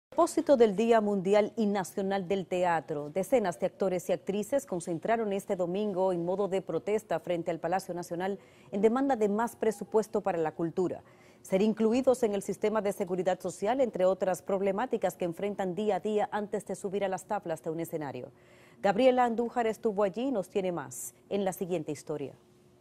A propósito del Día Mundial y Nacional del Teatro, decenas de actores y actrices concentraron este domingo en modo de protesta frente al Palacio Nacional en demanda de más presupuesto para la cultura, ser incluidos en el sistema de seguridad social, entre otras problemáticas que enfrentan día a día antes de subir a las tablas de un escenario. Gabriela Andújar estuvo allí y nos tiene más en la siguiente historia.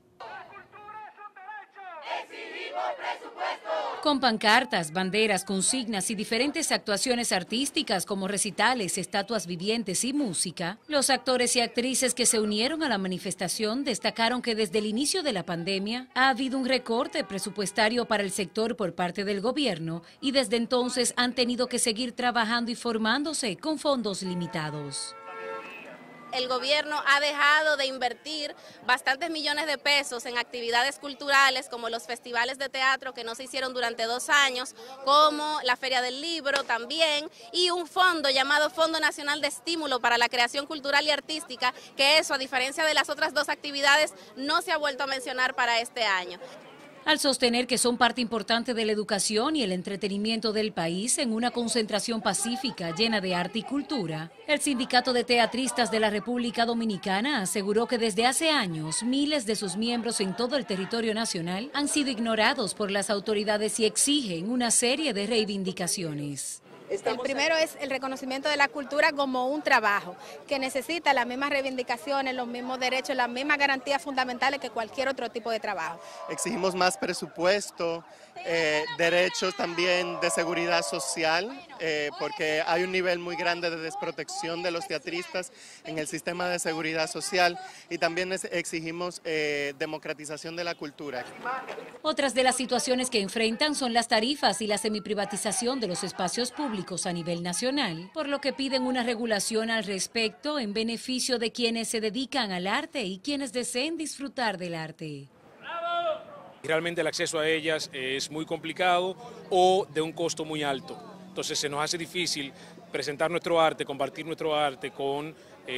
Con pancartas, banderas, consignas y diferentes actuaciones artísticas como recitales, estatuas vivientes y música, los actores y actrices que se unieron a la manifestación destacaron que desde el inicio de la pandemia ha habido un recorte presupuestario para el sector por parte del gobierno y desde entonces han tenido que seguir trabajando y formándose con fondos limitados. El gobierno ha dejado de invertir bastantes millones de pesos en actividades culturales como los festivales de teatro que no se hicieron durante 2 años, como la Feria del Libro también, y un fondo llamado Fondo Nacional de Estímulo para la Creación Cultural y Artística, que eso, a diferencia de las otras 2 actividades, no se ha vuelto a mencionar para este año. Al sostener que son parte importante de la educación y el entretenimiento del país en una concentración pacífica llena de arte y cultura, el Sindicato de Teatristas de la República Dominicana aseguró que desde hace años miles de sus miembros en todo el territorio nacional han sido ignorados por las autoridades y exigen una serie de reivindicaciones. El primero es el reconocimiento de la cultura como un trabajo que necesita las mismas reivindicaciones, los mismos derechos, las mismas garantías fundamentales que cualquier otro tipo de trabajo. Exigimos más presupuesto, derechos también de seguridad social, porque hay un nivel muy grande de desprotección de los teatristas en el sistema de seguridad social, y también exigimos democratización de la cultura. Otras de las situaciones que enfrentan son las tarifas y la semiprivatización de los espacios públicos a nivel nacional, por lo que piden una regulación al respecto en beneficio de quienes se dedican al arte y quienes deseen disfrutar del arte. Realmente el acceso a ellas es muy complicado o de un costo muy alto. Entonces se nos hace difícil presentar nuestro arte, compartir nuestro arte con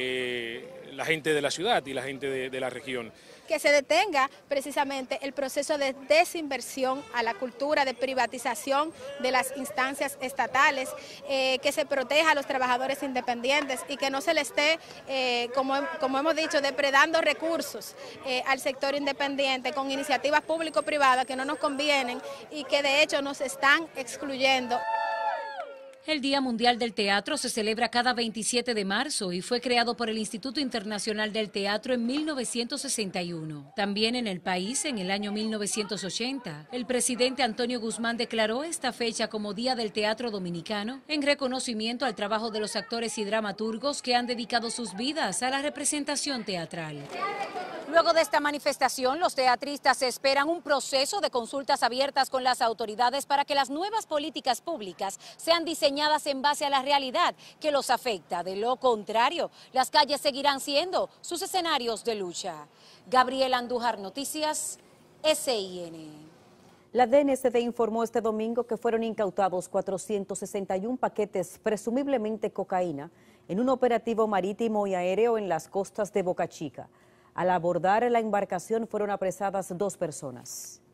la gente de la ciudad y la gente de la región. Que se detenga precisamente el proceso de desinversión a la cultura, de privatización de las instancias estatales, que se proteja a los trabajadores independientes y que no se le esté, como hemos dicho, depredando recursos al sector independiente con iniciativas público-privadas que no nos convienen y que de hecho nos están excluyendo. El Día Mundial del Teatro se celebra cada 27 de marzo y fue creado por el Instituto Internacional del Teatro en 1961. También en el país, en el año 1980, el presidente Antonio Guzmán declaró esta fecha como Día del Teatro Dominicano en reconocimiento al trabajo de los actores y dramaturgos que han dedicado sus vidas a la representación teatral. Luego de esta manifestación, los teatristas esperan un proceso de consultas abiertas con las autoridades para que las nuevas políticas públicas sean diseñadas en base a la realidad que los afecta. De lo contrario, las calles seguirán siendo sus escenarios de lucha. Gabriela Andújar, Noticias, SIN. La DNCD informó este domingo que fueron incautados 461 paquetes, presumiblemente cocaína, en un operativo marítimo y aéreo en las costas de Boca Chica. Al abordar la embarcación fueron apresadas 2 personas.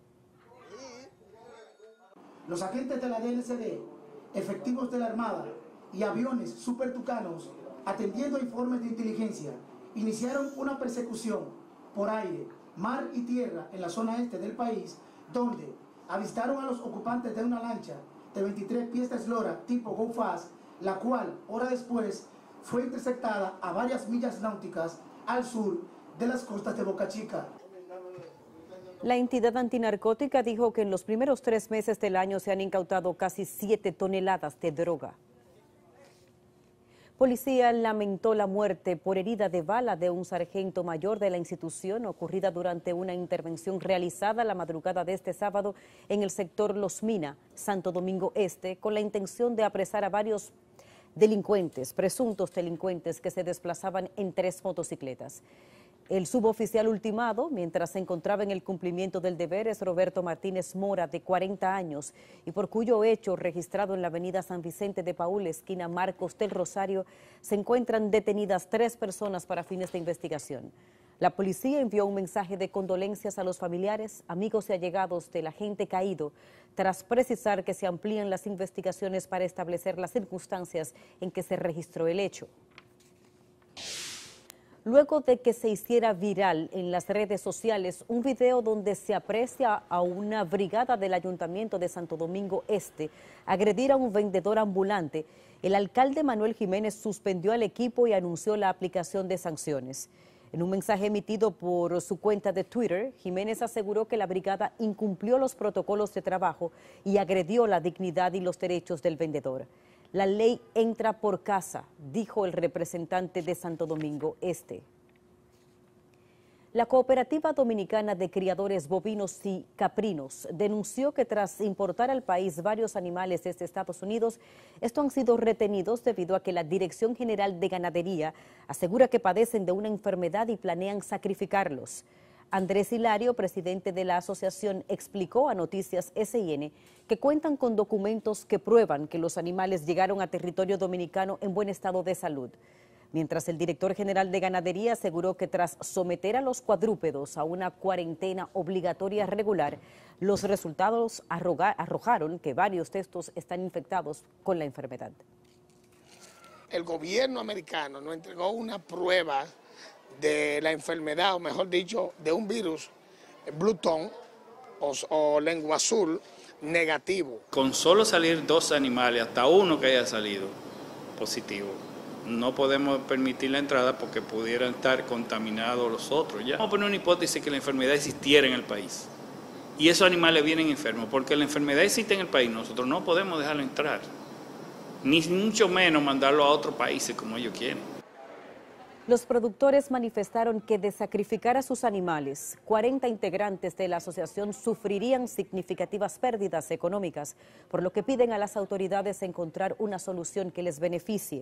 Los agentes de la DNCD, efectivos de la Armada y aviones Super Tucanos, atendiendo informes de inteligencia, iniciaron una persecución por aire, mar y tierra en la zona este del país, donde avistaron a los ocupantes de una lancha de 23 pies de eslora tipo Go Fast, la cual, hora después, fue interceptada a varias millas náuticas al sur de las costas de Boca Chica. La entidad antinarcótica dijo que en los primeros 3 meses del año se han incautado casi 7 toneladas de droga. Policía lamentó la muerte por herida de bala de un sargento mayor de la institución ocurrida durante una intervención realizada la madrugada de este sábado en el sector Los Mina, Santo Domingo Este, con la intención de apresar a varios presuntos delincuentes que se desplazaban en 3 motocicletas. El suboficial ultimado, mientras se encontraba en el cumplimiento del deber, es Roberto Martínez Mora, de 40 años, y por cuyo hecho registrado en la avenida San Vicente de Paúl, esquina Marcos del Rosario, se encuentran detenidas 3 personas para fines de investigación. La policía envió un mensaje de condolencias a los familiares, amigos y allegados del agente caído, tras precisar que se amplían las investigaciones para establecer las circunstancias en que se registró el hecho. Luego de que se hiciera viral en las redes sociales un video donde se aprecia a una brigada del Ayuntamiento de Santo Domingo Este agredir a un vendedor ambulante, el alcalde Manuel Jiménez suspendió al equipo y anunció la aplicación de sanciones. En un mensaje emitido por su cuenta de Twitter, Jiménez aseguró que la brigada incumplió los protocolos de trabajo y agredió la dignidad y los derechos del vendedor. La ley entra por casa, dijo el representante de Santo Domingo Este. La Cooperativa Dominicana de Criadores Bovinos y Caprinos denunció que tras importar al país varios animales desde Estados Unidos, estos han sido retenidos debido a que la Dirección General de Ganadería asegura que padecen de una enfermedad y planean sacrificarlos. Andrés Hilario, presidente de la asociación, explicó a Noticias SIN que cuentan con documentos que prueban que los animales llegaron a territorio dominicano en buen estado de salud. Mientras el director general de Ganadería aseguró que tras someter a los cuadrúpedos a una cuarentena obligatoria regular, los resultados arrojaron que varios de estos están infectados con la enfermedad. El gobierno americano nos entregó una prueba de la enfermedad, o mejor dicho, de un virus, Bluetooth o lengua azul, negativo. Con solo salir 2 animales, hasta uno que haya salido positivo, no podemos permitir la entrada porque pudieran estar contaminados los otros. Ya vamos a poner una hipótesis que la enfermedad existiera en el país y esos animales vienen enfermos, porque la enfermedad existe en el país, nosotros no podemos dejarlo entrar, ni mucho menos mandarlo a otros países como ellos quieren. Los productores manifestaron que de sacrificar a sus animales, 40 integrantes de la asociación sufrirían significativas pérdidas económicas, por lo que piden a las autoridades encontrar una solución que les beneficie.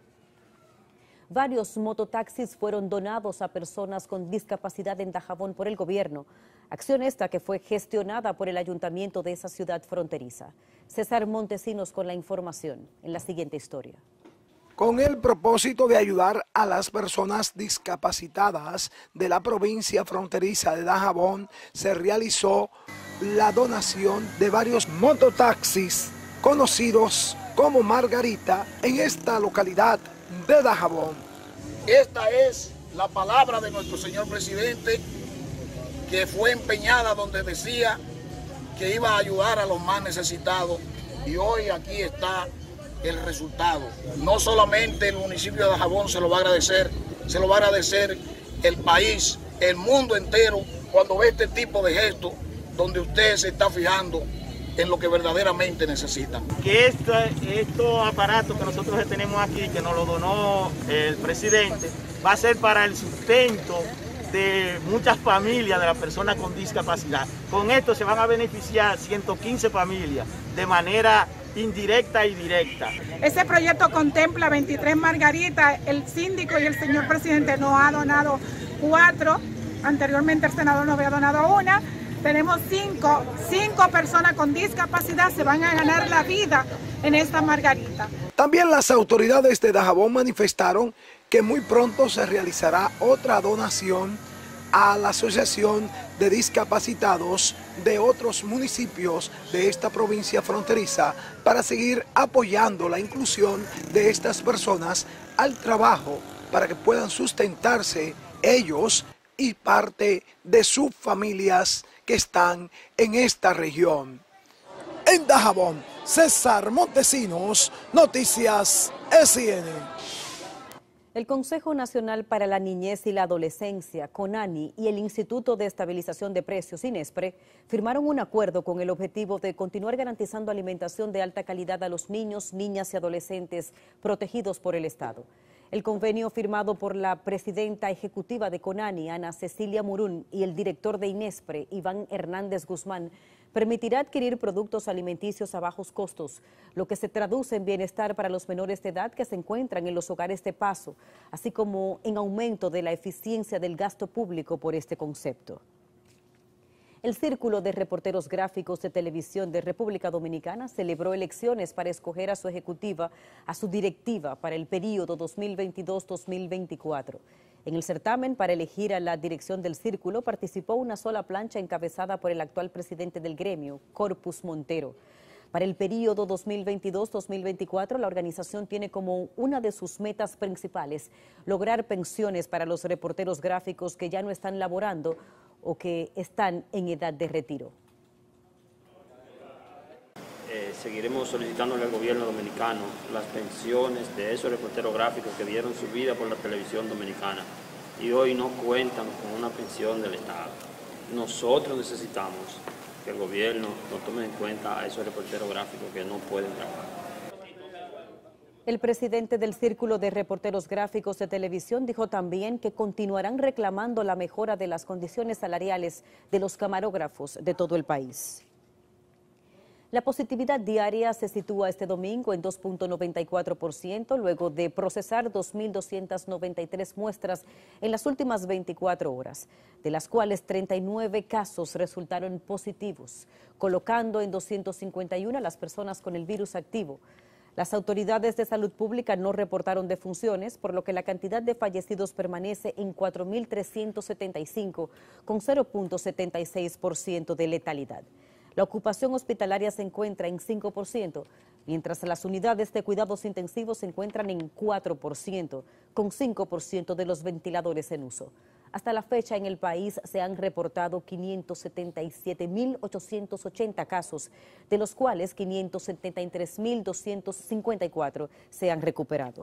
Varios mototaxis fueron donados a personas con discapacidad en Dajabón por el gobierno, acción esta que fue gestionada por el ayuntamiento de esa ciudad fronteriza. César Montesinos con la información en la siguiente historia. Con el propósito de ayudar a las personas discapacitadas de la provincia fronteriza de Dajabón, se realizó la donación de varios mototaxis conocidos como Margarita en esta localidad de Dajabón. Esta es la palabra de nuestro señor presidente, que fue empeñada donde decía que iba a ayudar a los más necesitados, y hoy aquí está el resultado. No solamente el municipio de Dajabón se lo va a agradecer, se lo va a agradecer el país, el mundo entero, cuando ve este tipo de gestos donde usted se está fijando en lo que verdaderamente necesitan. Que estos aparatos que nosotros tenemos aquí, que nos lo donó el presidente, va a ser para el sustento de muchas familias de las personas con discapacidad. Con esto se van a beneficiar 115 familias de manera indirecta y directa. Ese proyecto contempla 23 margaritas, el síndico y el señor presidente nos ha donado 4, anteriormente el senador nos había donado 1, tenemos 5 personas con discapacidad se van a ganar la vida en esta margarita. También las autoridades de Dajabón manifestaron que muy pronto se realizará otra donación a la Asociación de Discapacitados de otros municipios de esta provincia fronteriza para seguir apoyando la inclusión de estas personas al trabajo para que puedan sustentarse ellos y parte de sus familias que están en esta región. En Dajabón, César Montesinos, Noticias SIN. El Consejo Nacional para la Niñez y la Adolescencia, CONANI, y el Instituto de Estabilización de Precios, INESPRE, firmaron un acuerdo con el objetivo de continuar garantizando alimentación de alta calidad a los niños, niñas y adolescentes protegidos por el Estado. El convenio firmado por la presidenta ejecutiva de CONANI, Ana Cecilia Murún, y el director de INESPRE, Iván Hernández Guzmán, permitirá adquirir productos alimenticios a bajos costos, lo que se traduce en bienestar para los menores de edad que se encuentran en los hogares de paso, así como en aumento de la eficiencia del gasto público por este concepto. El Círculo de Reporteros Gráficos de Televisión de República Dominicana celebró elecciones para escoger a su ejecutiva, a su directiva para el período 2022-2024. En el certamen para elegir a la dirección del círculo participó una sola plancha encabezada por el actual presidente del gremio, Corpus Montero. Para el periodo 2022-2024, la organización tiene como una de sus metas principales lograr pensiones para los reporteros gráficos que ya no están laborando o que están en edad de retiro. Seguiremos solicitándole al gobierno dominicano las pensiones de esos reporteros gráficos que dieron su vida por la televisión dominicana y hoy no cuentan con una pensión del Estado. Nosotros necesitamos que el gobierno no tome en cuenta a esos reporteros gráficos que no pueden trabajar. El presidente del Círculo de Reporteros Gráficos de Televisión dijo también que continuarán reclamando la mejora de las condiciones salariales de los camarógrafos de todo el país. La positividad diaria se sitúa este domingo en 2.94%, luego de procesar 2.293 muestras en las últimas 24 horas, de las cuales 39 casos resultaron positivos, colocando en 251 a las personas con el virus activo. Las autoridades de salud pública no reportaron defunciones, por lo que la cantidad de fallecidos permanece en 4.375, con 0.76% de letalidad. La ocupación hospitalaria se encuentra en 5%, mientras las unidades de cuidados intensivos se encuentran en 4%, con 5% de los ventiladores en uso. Hasta la fecha en el país se han reportado 577.880 casos, de los cuales 573.254 se han recuperado.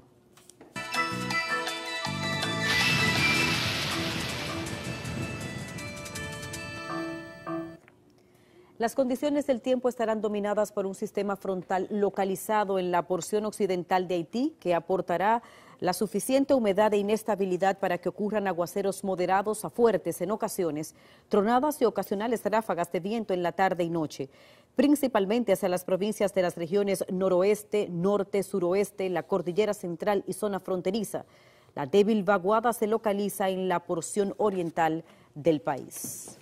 Las condiciones del tiempo estarán dominadas por un sistema frontal localizado en la porción occidental de Haití que aportará la suficiente humedad e inestabilidad para que ocurran aguaceros moderados a fuertes en ocasiones, tronadas y ocasionales ráfagas de viento en la tarde y noche, principalmente hacia las provincias de las regiones noroeste, norte, suroeste, la cordillera central y zona fronteriza. La débil vaguada se localiza en la porción oriental del país.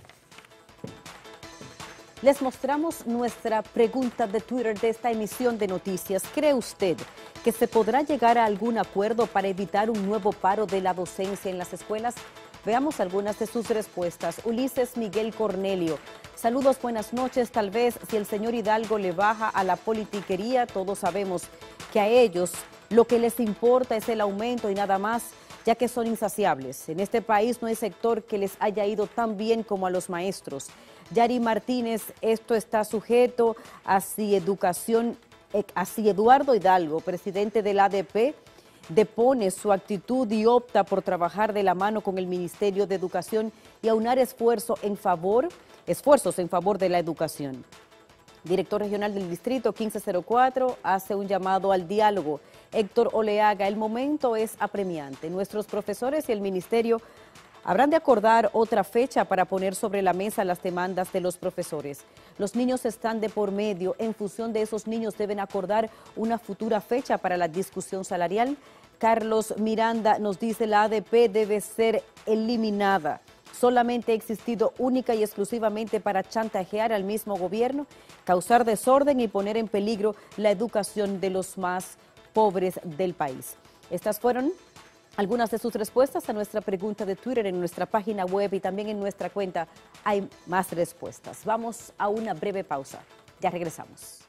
Les mostramos nuestra pregunta de Twitter de esta emisión de noticias. ¿Cree usted que se podrá llegar a algún acuerdo para evitar un nuevo paro de la docencia en las escuelas? Veamos algunas de sus respuestas. Ulises Miguel Cornelio. Saludos, buenas noches. Tal vez si el señor Hidalgo le baja a la politiquería, todos sabemos que a ellos lo que les importa es el aumento y nada más, ya que son insaciables. En este país no hay sector que les haya ido tan bien como a los maestros. Yari Martínez, esto está sujeto a si Eduardo Hidalgo, presidente del ADP, depone su actitud y opta por trabajar de la mano con el Ministerio de Educación y aunar esfuerzos en favor de la educación. Director regional del distrito 1504 hace un llamado al diálogo. Héctor Oleaga, el momento es apremiante. Nuestros profesores y el ministerio habrán de acordar otra fecha para poner sobre la mesa las demandas de los profesores. Los niños están de por medio. En función de esos niños deben acordar una futura fecha para la discusión salarial. Carlos Miranda nos dice la ADP debe ser eliminada. Solamente ha existido única y exclusivamente para chantajear al mismo gobierno, causar desorden y poner en peligro la educación de los más pobres del país. Estas fueron algunas de sus respuestas a nuestra pregunta de Twitter en nuestra página web y también en nuestra cuenta hay más respuestas. Vamos a una breve pausa. Ya regresamos.